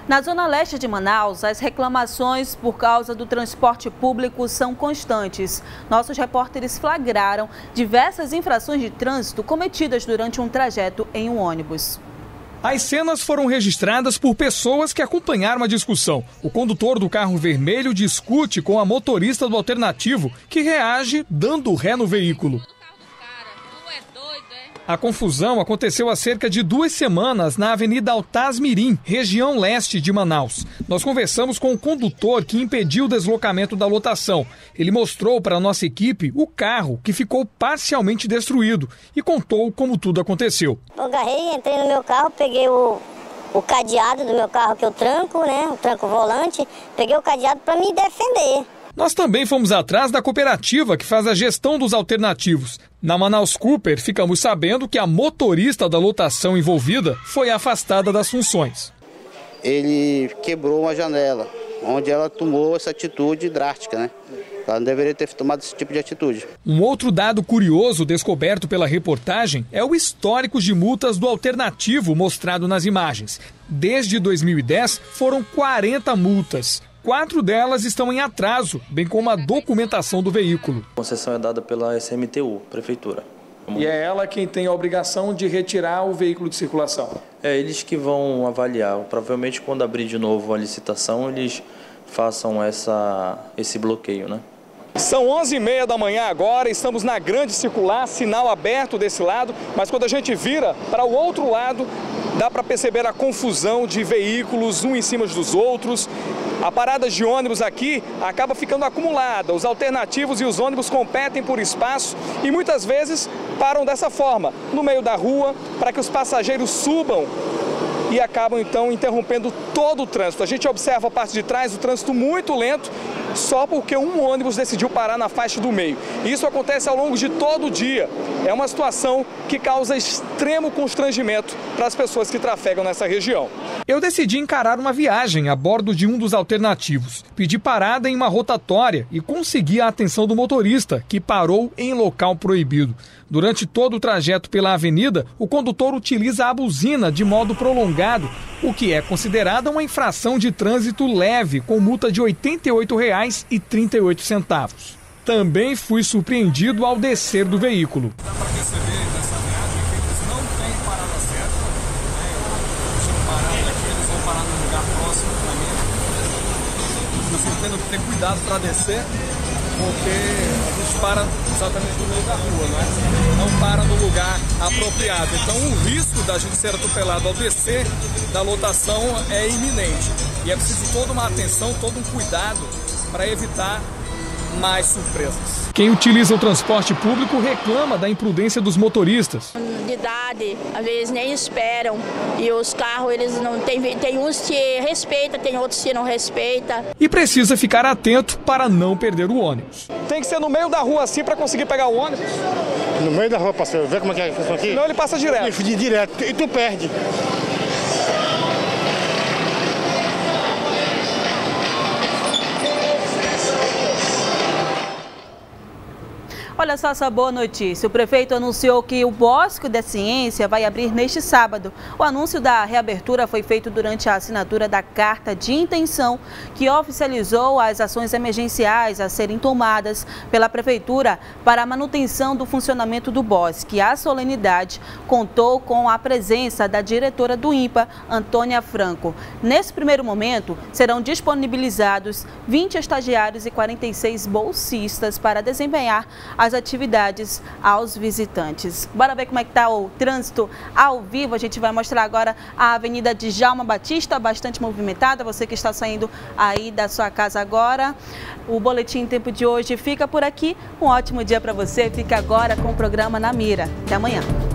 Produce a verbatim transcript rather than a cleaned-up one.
Na zona leste de Manaus, as reclamações por causa do transporte público são constantes. Nossos repórteres flagraram diversas infrações de trânsito cometidas durante um trajeto em um ônibus. As cenas foram registradas por pessoas que acompanharam a discussão. O condutor do carro vermelho discute com a motorista do alternativo, que reage dando ré no veículo. A confusão aconteceu há cerca de duas semanas na Avenida Altaz Mirim, região leste de Manaus. Nós conversamos com o condutor que impediu o deslocamento da lotação. Ele mostrou para a nossa equipe o carro que ficou parcialmente destruído e contou como tudo aconteceu. Eu agarrei, entrei no meu carro, peguei o, o cadeado do meu carro que eu tranco, né? Eu tranco o volante, peguei o cadeado para me defender. Nós também fomos atrás da cooperativa que faz a gestão dos alternativos. Na Manaus Cooper, ficamos sabendo que a motorista da lotação envolvida foi afastada das funções. Ele quebrou uma janela, onde ela tomou essa atitude drástica, né? Ela não deveria ter tomado esse tipo de atitude. Um outro dado curioso descoberto pela reportagem é o histórico de multas do alternativo mostrado nas imagens. Desde dois mil e dez, foram quarenta multas. Quatro delas estão em atraso, bem como a documentação do veículo. A concessão é dada pela S M T U, Prefeitura. E é ela quem tem a obrigação de retirar o veículo de circulação? É eles que vão avaliar. Provavelmente quando abrir de novo a licitação, eles façam essa, esse bloqueio, né? São onze e meia da manhã agora, estamos na grande circular, sinal aberto desse lado, mas quando a gente vira para o outro lado, dá para perceber a confusão de veículos, um em cima dos outros. A parada de ônibus aqui acaba ficando acumulada, os alternativos e os ônibus competem por espaço e muitas vezes param dessa forma, no meio da rua, para que os passageiros subam e acabam então interrompendo todo o trânsito. A gente observa a parte de trás, o trânsito muito lento, só porque um ônibus decidiu parar na faixa do meio. Isso acontece ao longo de todo o dia. É uma situação que causa extremo constrangimento para as pessoas que trafegam nessa região. Eu decidi encarar uma viagem a bordo de um dos alternativos. Pedi parada em uma rotatória e consegui a atenção do motorista, que parou em local proibido. Durante todo o trajeto pela avenida, o condutor utiliza a buzina de modo prolongado, o que é considerada uma infração de trânsito leve, com multa de oitenta e oito reais e trinta e oito centavos. Também fui surpreendido ao descer do veículo. Dá para perceber nessa viagem que eles não têm parada certa, né? Eles vão parando aqui, eles vão parar num lugar próximo também. Vocês tendo que ter cuidado para descer, porque a gente para exatamente no meio da rua, não é? Não para no lugar apropriado. Então o risco da gente ser atropelado ao descer da lotação é iminente. E é preciso toda uma atenção, todo um cuidado para evitar mais surpresas. Quem utiliza o transporte público reclama da imprudência dos motoristas. De idade, às vezes nem esperam, e os carros, eles não tem, tem uns que respeita, tem outros que não respeita. E precisa ficar atento para não perder o ônibus. Tem que ser no meio da rua assim para conseguir pegar o ônibus? No meio da rua, parceiro, vê como é que é isso aqui? Senão ele passa direto. De direto, e tu perde. Olha só essa boa notícia. O prefeito anunciou que o Bosque da Ciência vai abrir neste sábado. O anúncio da reabertura foi feito durante a assinatura da carta de intenção que oficializou as ações emergenciais a serem tomadas pela prefeitura para a manutenção do funcionamento do bosque. A solenidade contou com a presença da diretora do INPA, Antônia Franco. Nesse primeiro momento, serão disponibilizados vinte estagiários e quarenta e seis bolsistas para desempenhar as atividades aos visitantes. Bora ver como é que está o trânsito ao vivo. A gente vai mostrar agora a Avenida Djalma Batista, bastante movimentada. Você que está saindo aí da sua casa agora. O Boletim Tempo de hoje fica por aqui. Um ótimo dia para você. Fica agora com o programa Na Mira. Até amanhã.